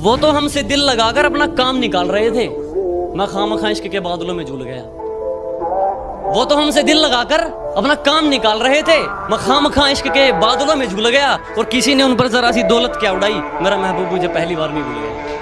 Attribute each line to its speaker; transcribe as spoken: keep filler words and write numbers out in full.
Speaker 1: वो तो हमसे दिल लगाकर अपना काम निकाल रहे थे, मैं खामखा इश्क के बादलों में झूल गया। वो तो हमसे दिल लगाकर अपना काम निकाल रहे थे, मैं खामखा इश्क के बादलों में झूल गया। और किसी ने उन पर जरा सी दौलत क्या उड़ाई, मेरा महबूब मुझे पहली बार में भूल गया।